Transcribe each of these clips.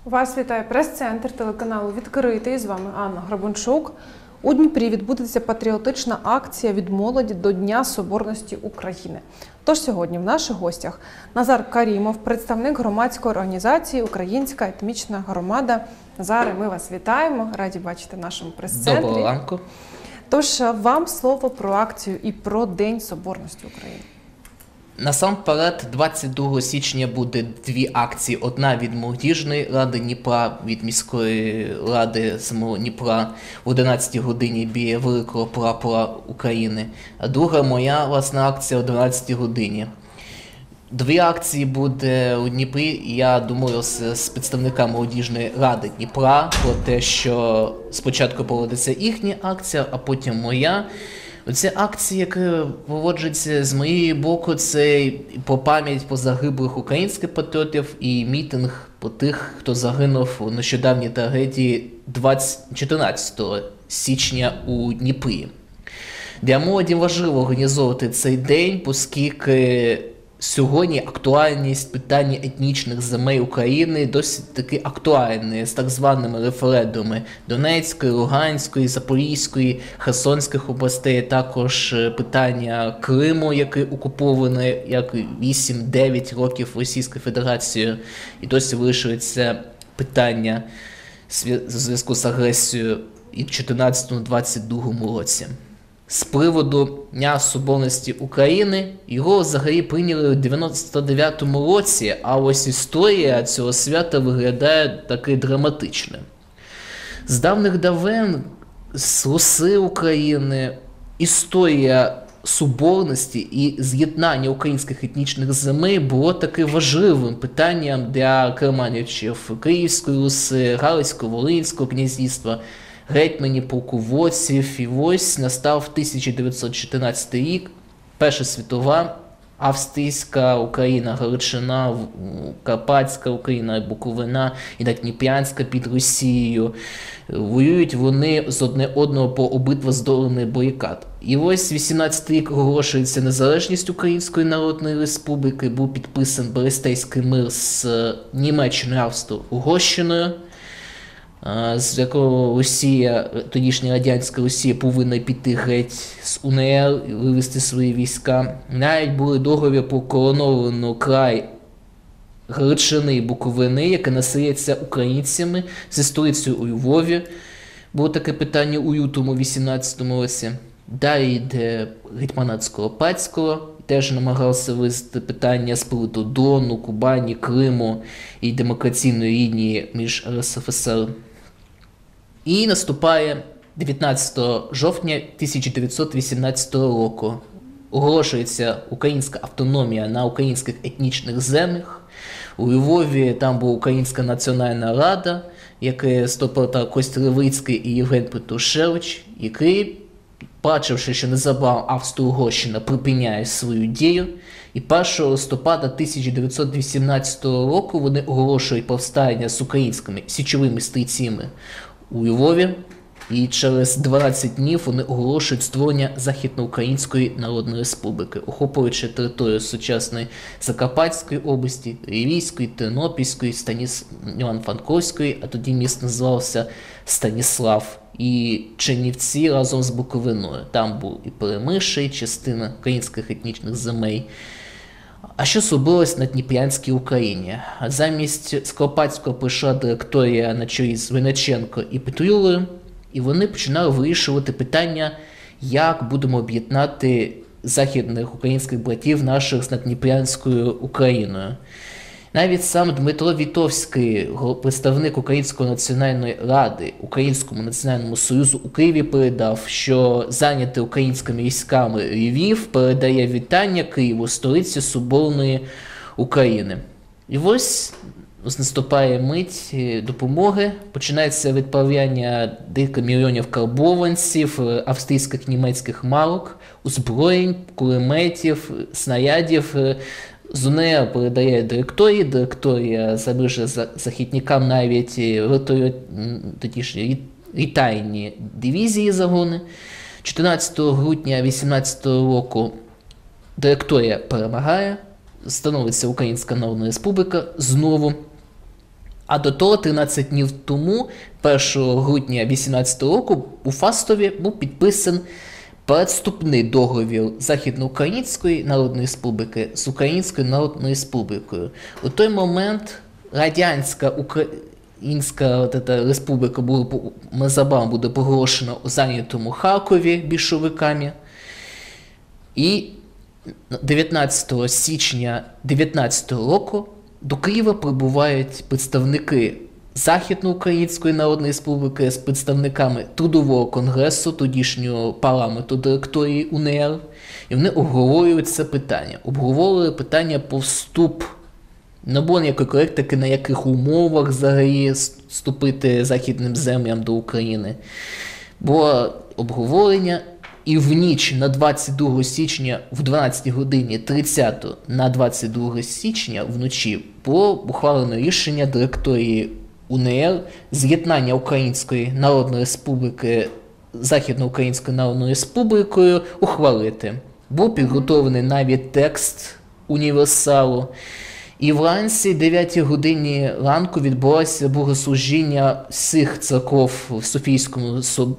Вас вітає прес-центр телеканалу «Відкритий». З вами Анна Грабунчук. У Дніпрі відбудеться патріотична акція від молоді до Дня Соборності України. Тож сьогодні в наших гостях Назар Карімов, представник громадської організації «Українська етнічна громада». Назаре, ми вас вітаємо, раді бачити в нашому прес-центрі. Доброго ранку. Тож вам слово про акцію і про День Соборності України. Насамперед, 22 січня буде дві акції. Одна від молодіжної ради Дніпра, від міської ради самого Дніпра в 11 годині біля великого прапора України. А друга моя власна акція о 12 годині. Дві акції буде у Дніпрі. Я домовився з представниками молодіжної ради Дніпра про те, що спочатку проводиться їхня акція, а потім моя. Оця акція, яка проводжується з моєї боку, це про пам'ять по загиблих українських патріотів і мітинг по тих, хто загинув у нещодавній трагедії 14 січня у Дніпрі. Для молоді важливо організовувати цей день, оскільки сьогодні актуальність питання етнічних земель України досить таки актуальне з так званими референдумами Донецької, Луганської, Запорізької, Херсонських областей, також питання Криму, який окупований як 8-9 років Російською Федерацією, і досі вирішується питання у зв'язку з агресією і в 2014-2022 році. З приводу Дня Соборності України, його взагалі прийняли у 99-му році, а ось історія цього свята виглядає таки драматично. З давних давен, з Руси України, історія соборності і з'єднання українських етнічних земель було таки важливим питанням для керманичів Київської Руси, Галицького, Волинського князівства, гетьманів, полководців. І ось настав 1914 рік, Перша світова, Австрійська Україна, Галичина, Карпатська Україна, Буковина і Дніпрянська під Росією. Воюють вони з одне одного по обидва сторони барикад. І ось 18 рік оголошується незалежність Української Народної Республіки, був підписаний Берестейський мир з Німеччиною, Австро-Угорщиною, з якого Росія, тодішня радянська Росія, повинна піти геть з УНР і вивести свої війська. Навіть були договір про короновану край Галичини і Буковини, яке населяється українцями, зі столицею у Львові. Було таке питання у лютому 18-му році. Далі йде гетьманат Скоропадського, теж намагався вирішити питання з приводу Дону, Кубані, Криму і демократичної лінії між РСФСР. І наступає 19 жовтня 1918 року. Оголошується українська автономія на українських етнічних землях. У Львові там була Українська національна рада, яке стопорта Костя Левицький і Євген Петрушевич, який, бачивши, що незабаром Австро-Угорщина припиняє свою дію, і 1 листопада 1918 року вони оголошують повстання з українськими січовими стрільцями у Львові, і через 12 днів вони оголошують створення Західноукраїнської Народної Республіки, охоплюючи територію сучасної Закарпатської області, Львівської, Тернопільської, Івано-Франківської, а тоді місто називався Станіслав, і Чернівці разом з Буковиною. Там був і Перемишль, і частина українських етнічних земель. А що зробилось на Дніпрянській Україні? Замість Скоропадського прийшла директорія на чолі з Винниченко і Петлюрою, і вони починали вирішувати питання, як будемо об'єднати західних українських братів наших з Наддніпрянською Україною. Навіть сам Дмитро Вітовський, представник Української національної ради, Українському національному союзу у Києві, передав, що зайняти українськими військами Львів передає вітання Києву, столиці Соборної України. І ось наступає мить допомоги, починається відправляння декілька мільйонів карбованців, австрійських, німецьких марок, озброєнь, кулеметів, снарядів. З УНР передає директорія забирає західникам навіть літайні дивізії загони. 14 грудня 18 року директорія перемагає, становиться Українська Народна Республіка знову. А до того, 13 днів тому, 1 грудня 18 року, у Фастові був підписан передступний договір Західноукраїнської Народної Республіки з Українською Народною Республікою. У той момент радянська Українська республіка незабаром буде проголошена у зайнятому Харкові більшовиками. І 19 січня 19 року до Києва прибувають представники Західноукраїнської Народної Республіки з представниками Трудового конгресу, тодішнього парламенту директорії УНР, і вони обговорюють це питання. Обговорювали питання про вступ. Не було ніякої коректики, на яких умовах взагалі вступити західним землям до України. Було обговорення, і в ніч на 22 січня в 12 годині 30 на 22 січня вночі було ухвалено рішення директорії УНР з'єднання Української Народної Республіки Західноукраїнською Народною Республікою ухвалити. Був підготовлений навіть текст універсалу. І вранці, 9 годині ранку, відбулося богослужіння всіх церков в Софійському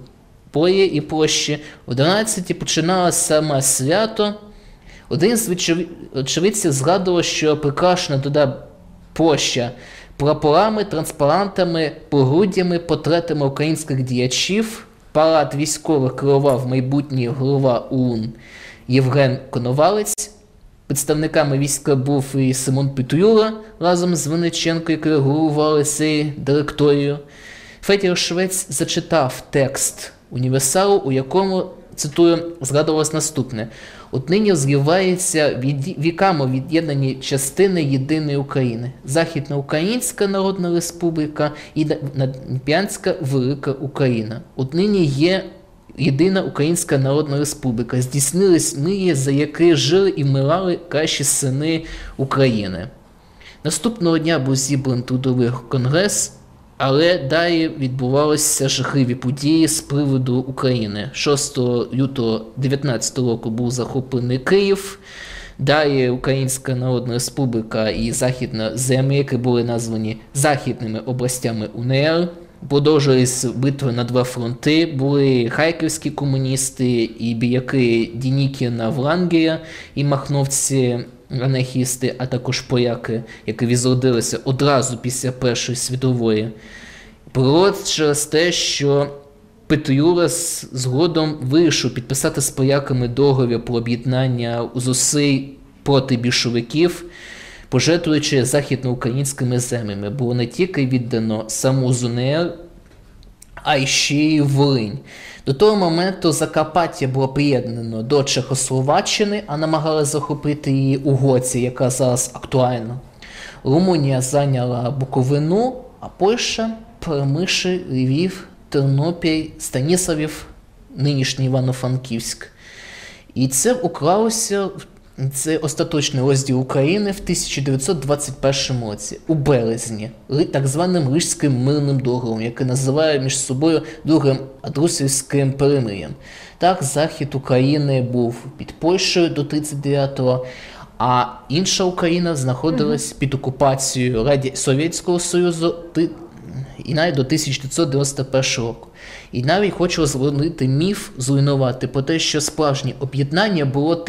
соборі і площі. О 11 починалося саме свято. Один з очевидців згадував, що прикрашена туди площа прапорами, транспарантами, погруддями, портретами українських діячів. Парад військових керував майбутній голова ОУН Євген Коновалець. Представниками війська був і Симон Петлюра разом з Винниченко, які регулювали цією директорією. Федір Швець зачитав текст універсалу, у якому, цитую, згадувалось наступне: «Отнині зливаються віками від'єднані частини єдиної України. Західноукраїнська Народна Республіка і Надніпрянська Велика Україна. Отнині є єдина Українська Народна Республіка. Здійснились мрії, за які жили і вмирали кращі сини України». Наступного дня був зібраний трудовий конгрес, але далі відбувалися жахливі події з приводу України. 6 лютого 19 року був захоплений Київ, далі Українська Народна Республіка і Західна земля, які були названі Західними областями УНР. Продовжились битви на два фронти, були харківські комуністи і біяки Дінікіна Врангеля і махновці анархісти, а також поляки, які відродилися одразу після Першої світової. Природ через те, що Петлюра згодом вирішив підписати з поляками договір про об'єднання зусиль проти більшовиків, пожертвуючи західноукраїнськими землями. Було не тільки віддано саму ЗУНР, а й ще й Волинь. До того моменту Закарпаття було приєднано до Чехословаччини, а намагалися захопити її угорці, яка зараз актуальна. Румунія зайняла Буковину, а Польща – Перемишль, Львів, Тернопіль, Станіславів, нинішній Івано-Франківськ. І це уклалося, це остаточний розділ України в 1921 році, у березні, так званим Рижським мирним договором, який називає між собою Другим Андрусівським перемир'ям. Так, захід України був під Польщею до 39-го, а інша Україна знаходилась під окупацією Совєтського Союзу і навіть до 1991 року. І навіть хочу розвернути міф, зруйнувати про те, що справжнє об'єднання було в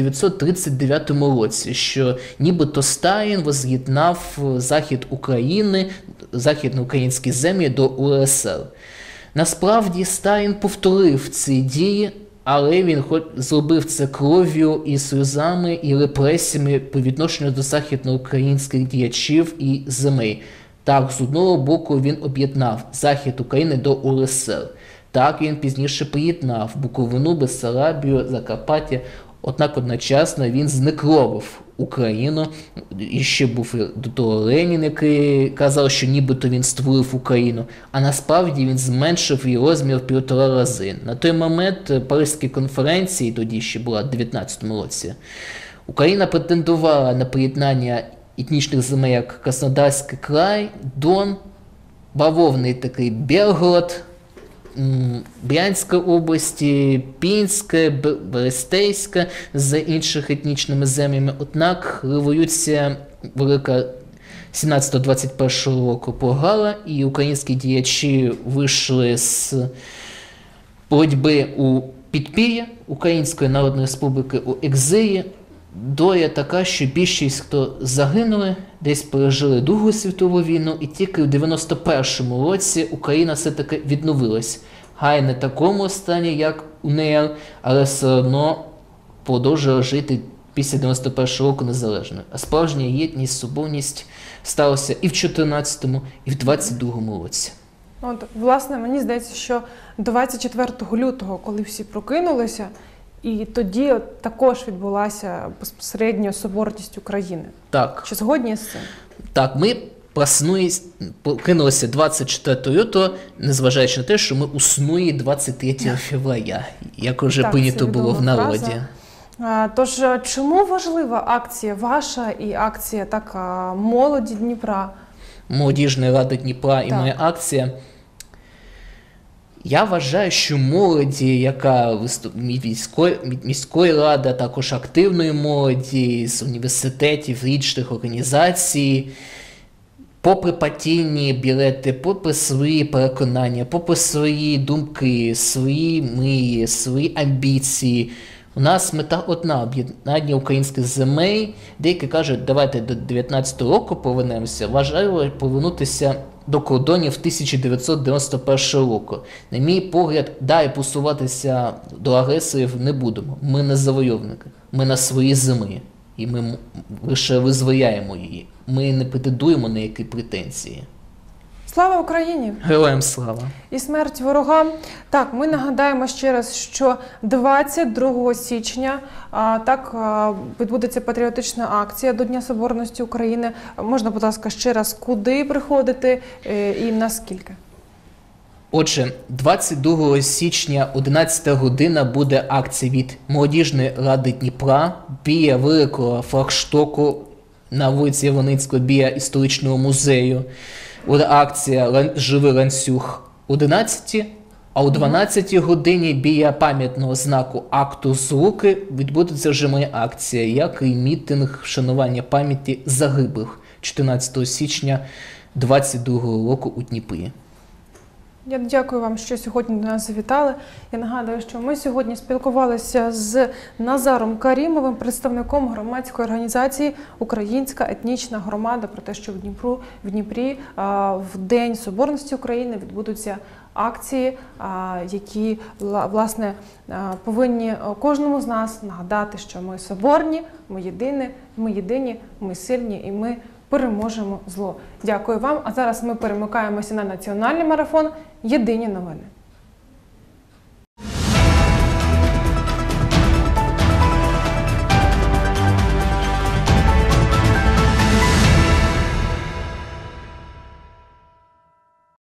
1939 році, що нібито Сталін воз'єднав захід України, західноукраїнські землі до УРСР. Насправді Сталін повторив ці дії, але він зробив це кров'ю і сльозами, і репресіями по відношенню до західноукраїнських діячів і земель. Так, з одного боку він об'єднав захід України до УРСР. Так, він пізніше приєднав Буковину, Бессарабію, Закарпаття. Однак одночасно він знекровив Україну. І ще був до того Ленін, який казав, що нібито він створив Україну. А насправді він зменшив її розмір в 1,5 рази. На той момент Паризькій конференції, тоді ще була в 19-му році, Україна претендувала на приєднання етнічних земель, як Краснодарський край, Дон, бавовний такий Белгород, Брянська області, Пінська, Берестейська з інших етнічними землями. Однак революція велика 17-21 року програла, і українські діячі вийшли з боротьби у підпілля Української Народної Республіки у екзилі. Доля така, що більшість, хто загинули, десь пережили Другу світову війну, і тільки в 91-му році Україна все-таки відновилась. Хай не в такому стані, як УНР, але все одно продовжує жити після 91-го року незалежною. А справжня єдність, соборність сталося і в 14-му, і в 22-му році. От, власне, мені здається, що 24 лютого, коли всі прокинулися, і тоді також відбулася безпосередньо соборність України. Так. Чи згодні з цим? Так, ми прокинулися 24 лютого, незважаючи на те, що ми уснули 23 февраля, як вже Так, прийнято це було в відома народі. фраза. Тож, чому важлива акція ваша і акція молоді Дніпра? Молодіжної ради Дніпра і Так. моя акція. Я вважаю, що молоді, яка від міської ради, а також активної молоді, з університетів, річних організацій, попри партійні білети, попри свої переконання, попри свої думки, свої мрії, свої амбіції, у нас мета одна – об'єднання українських земель. Деякі кажуть, давайте до 19-го року повернемося. Важливо повернутися до кордонів 1991 року. На мій погляд, далі посуватися до агресорів не будемо. Ми не завойовники, ми на своїй землі. І ми лише визволяємо її. Ми не претендуємо на які претензії. Слава Україні! Героям слава! І смерть ворогам. Так, ми нагадаємо ще раз, що 22 січня відбудеться патріотична акція до Дня Соборності України. Можна, будь ласка, ще раз, куди приходити і наскільки? Отже, 22 січня 11 година буде акція від Молодіжної ради Дніпра біля великого флагштоку на вулиці Яворницького біля історичного музею. Буде акція «Живий ланцюг» о 11, а о 12 годині біля пам'ятного знаку акту злуки відбудеться вже моя акція, як і мітинг вшанування пам'яті загиблих 14 січня 22 року у Дніпрі. Я дякую вам, що сьогодні до нас завітали. Я нагадую, що ми сьогодні спілкувалися з Назаром Карімовим, представником громадської організації «Українська етнічна громада», про те, що в Дніпрі в День Соборності України відбудуться акції, які, власне, повинні кожному з нас нагадати, що ми соборні, ми єдині, ми сильні і ми переможемо зло. Дякую вам. А зараз ми перемикаємося на національний марафон «Єдині новини».